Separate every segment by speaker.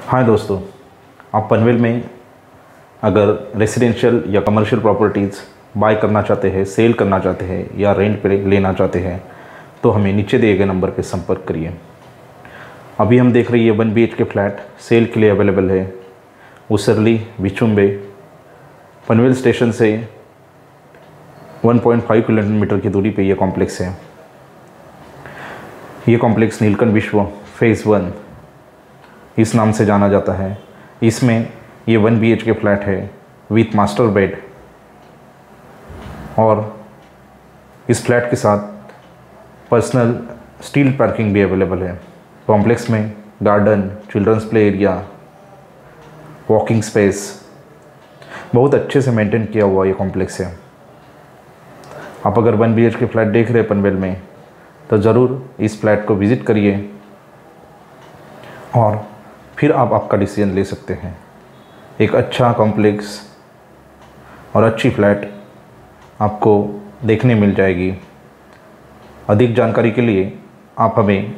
Speaker 1: हाँ दोस्तों, आप पनवेल में अगर रेसिडेंशियल या कमर्शियल प्रॉपर्टीज़ बाय करना चाहते हैं, सेल करना चाहते हैं या रेंट पे लेना चाहते हैं तो हमें नीचे दिए गए नंबर पे संपर्क करिए। अभी हम देख रही है 1 BHK फ्लैट सेल के लिए अवेलेबल है। उसरली बिचुम्बे पनवेल स्टेशन से 1.5 किलोमीटर की दूरी पे ये कॉम्प्लेक्स है। ये कॉम्प्लेक्स नीलकंठ विश्व फेज़ 1 इस नाम से जाना जाता है। इसमें ये 1 BHK फ्लैट है विथ मास्टर बेड और इस फ्लैट के साथ पर्सनल स्टील पार्किंग भी अवेलेबल है। कॉम्प्लेक्स में garden, children's play area, walking space बहुत अच्छे से मेंटेन किया हुआ ये कॉम्प्लेक्स है। आप अगर 1 BHK फ्लैट देख रहे हैं पनवेल में तो ज़रूर इस फ्लैट को विज़िट करिए और फिर आप आपका डिसीजन ले सकते हैं। एक अच्छा कॉम्प्लेक्स और अच्छी फ्लैट आपको देखने मिल जाएगी। अधिक जानकारी के लिए आप हमें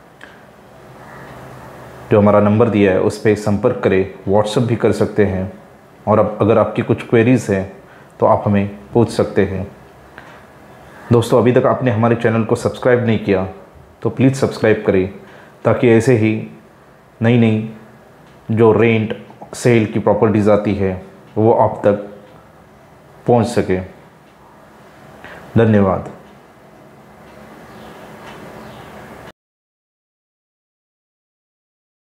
Speaker 1: जो हमारा नंबर दिया है उस पर संपर्क करें, व्हाट्सएप भी कर सकते हैं और अब अगर आपकी कुछ क्वेरीज़ हैं तो आप हमें पूछ सकते हैं। दोस्तों, अभी तक आपने हमारे चैनल को सब्सक्राइब नहीं किया तो प्लीज़ सब्सक्राइब करें ताकि ऐसे ही नई नई जो रेंट सेल की प्रॉपर्टीज़ आती है वो आप तक पहुंच सके। धन्यवाद।